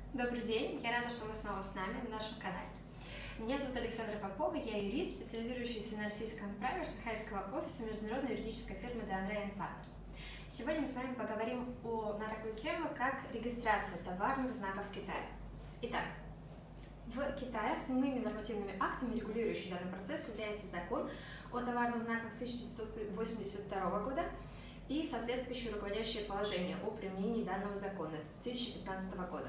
Добрый день, я рада, что вы снова с нами на нашем канале. Меня зовут Александра Попова, я юрист, специализирующийся на российском праве шанхайского офиса международной юридической фирмы D&R Partners. Сегодня мы с вами поговорим на такую тему, как регистрация товарных знаков в Китае. Итак, в Китае основными нормативными актами, регулирующими данный процесс, является закон о товарных знаках 1982 года и соответствующее руководящее положение о применении данного закона 2015 года.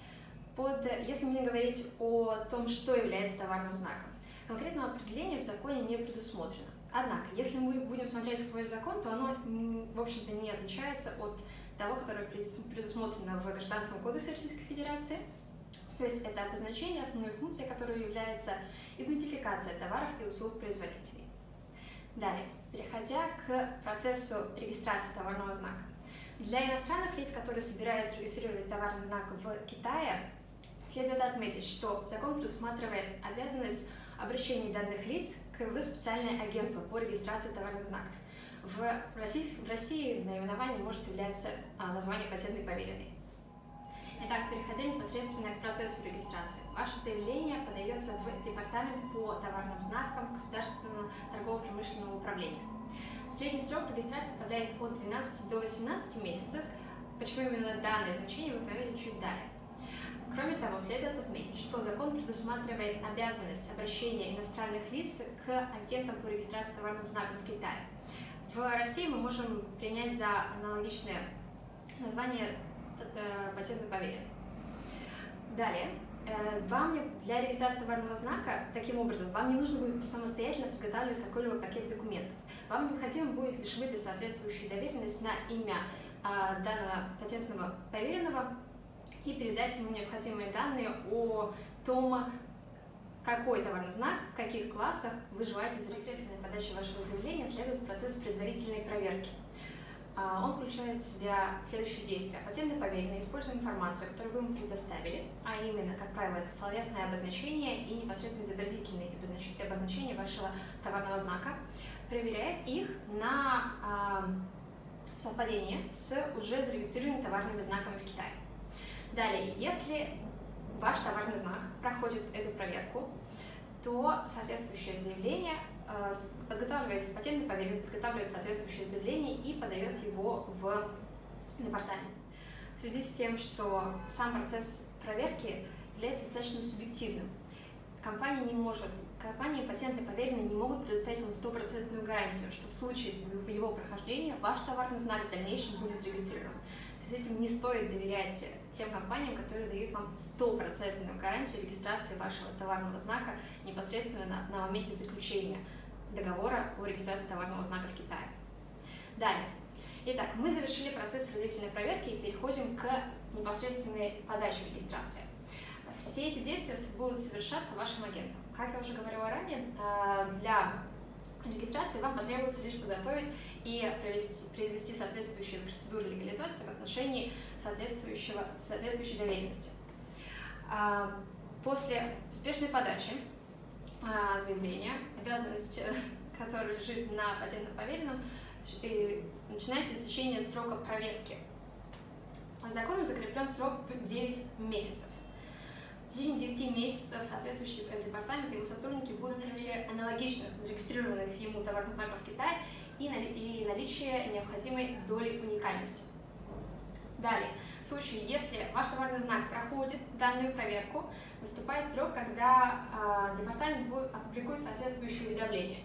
Если мне говорить о том, что является товарным знаком, конкретного определения в законе не предусмотрено. Однако, если мы будем смотреть сквозь закон, то оно, в общем-то, не отличается от того, которое предусмотрено в Гражданском кодексе Российской Федерации. То есть это обозначение, основной функцией которой является идентификация товаров и услуг производителей. Далее, переходя к процессу регистрации товарного знака. Для иностранных лиц, которые собираются регистрировать товарный знак в Китае, следует отметить, что закон предусматривает обязанность обращения данных лиц в специальное агентство по регистрации товарных знаков. В России наименованием может являться название патентный поверенный. Итак, переходя непосредственно к процессу регистрации. Ваше заявление подается в Департамент по товарным знакам Государственного торгово-промышленного управления. Средний срок регистрации составляет от 12 до 18 месяцев. Почему именно данное значение, вы поймете чуть далее. Кроме того, следует отметить, что закон предусматривает обязанность обращения иностранных лиц к агентам по регистрации товарных знаков в Китае. В России мы можем принять за аналогичное название патентный поверенный. Далее, для регистрации товарного знака, таким образом, вам не нужно будет самостоятельно подготавливать какой-либо пакет документов. Вам необходимо будет лишь выдать соответствующую доверенность на имя данного патентного поверенного и передать ему необходимые данные о том, какой товарный знак, в каких классах вы желаете зарегистрировать. При подаче вашего заявления следует процесс предварительной проверки. Он включает в себя следующие действия. Патентный поверенный использует информацию, которую вы ему предоставили, а именно, как правило, это словесное обозначение и непосредственно изобразительные обозначения вашего товарного знака, проверяет их на совпадение с уже зарегистрированными товарными знаками в Китае. Далее, если ваш товарный знак проходит эту проверку, то соответствующее заявление подготавливается, патентный поверенный подготавливает соответствующее заявление и подает его в департамент. В связи с тем, что сам процесс проверки является достаточно субъективным, компания и патентный поверенный не могут предоставить вам стопроцентную гарантию, что в случае его прохождения ваш товарный знак в дальнейшем будет зарегистрирован. С этим не стоит доверять тем компаниям, которые дают вам стопроцентную гарантию регистрации вашего товарного знака непосредственно на моменте заключения договора о регистрации товарного знака в Китае. Далее. Итак, мы завершили процесс предварительной проверки и переходим к непосредственной подаче регистрации. Все эти действия будут совершаться вашим агентом. Как я уже говорила ранее, для регистрации вам потребуется лишь подготовить и произвести соответствующие процедуры легализации в отношении соответствующей доверенности. После успешной подачи заявления, обязанность, которая лежит на патентном поверенном, начинается истечение срока проверки. Законом закреплен срок в 9 месяцев. В течение 9 месяцев соответствующий департамент и его сотрудники будут наличие аналогичных зарегистрированных ему товарных знаков в Китае и наличие необходимой доли уникальности. Далее, в случае, если ваш товарный знак проходит данную проверку, наступает срок, когда департамент опубликует соответствующее уведомление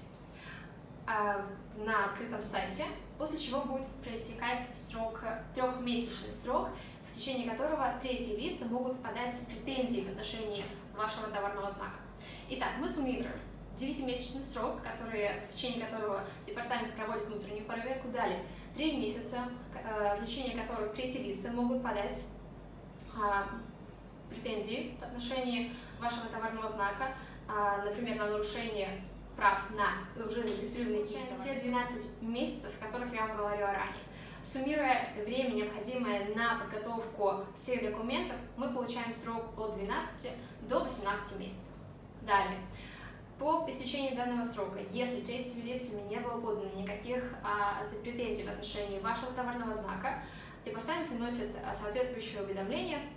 на открытом сайте, после чего будет проистекать трехмесячный срок, в течение которого третьи лица могут подать претензии в отношении вашего товарного знака. Итак, мы суммируем 9-месячный срок, в течение которого департамент проводит внутреннюю проверку. Далее, 3 месяца, в течение которых третьи лица могут подать претензии в отношении вашего товарного знака, например, на нарушение прав на уже зарегистрированные те 12 месяцев, о которых я вам говорила ранее. Суммируя время, необходимое на подготовку всех документов, мы получаем срок от 12 до 18 месяцев. Далее, по истечении данного срока, если третьими лицами не было подано никаких претензий в отношении вашего товарного знака, департамент выносит соответствующее уведомление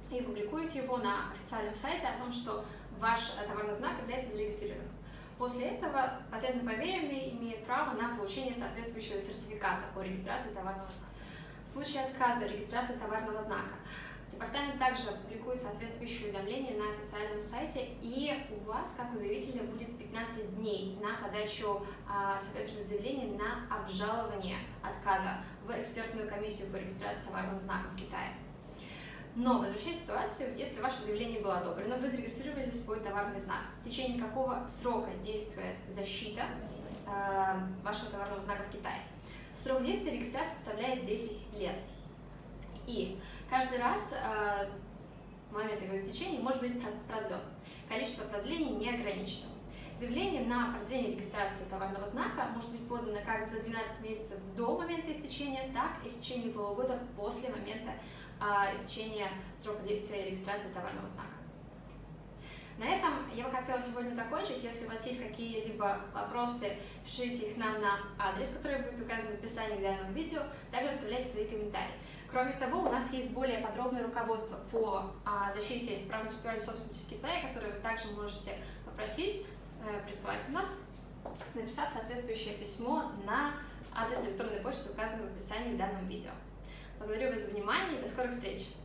и публикует его на официальном сайте о том, что ваш товарный знак является зарегистрированным. После этого патентно поверенный имеет право на получение соответствующего сертификата о регистрации товарного знака. В случае отказа регистрации товарного знака департамент также публикует соответствующее уведомление на официальном сайте, и у вас, как у заявителя, будет 15 дней на подачу соответствующего заявления на обжалование отказа в экспертную комиссию по регистрации товарного знака в Китае. Но возвращаясь к ситуации, если ваше заявление было одобрено, вы зарегистрировали свой товарный знак, в течение какого срока действует защита вашего товарного знака в Китае? Срок действия регистрации составляет 10 лет. И каждый раз в момент его истечения может быть продлен. Количество продлений не ограничено. Заявление на продление регистрации товарного знака может быть подано как за 12 месяцев до момента истечения, так и в течение полугода после момента истечения срока действия регистрации товарного знака. На этом я бы хотела сегодня закончить. Если у вас есть какие-либо вопросы, пишите их нам на адрес, который будет указан в описании к данному видео. Также оставляйте свои комментарии. Кроме того, у нас есть более подробное руководство по защите прав интеллектуальной собственности в Китае, которое вы также можете попросить присылать у нас, написав соответствующее письмо на адрес электронной почты, указанный в описании к данному видео. Благодарю вас за внимание и до скорых встреч!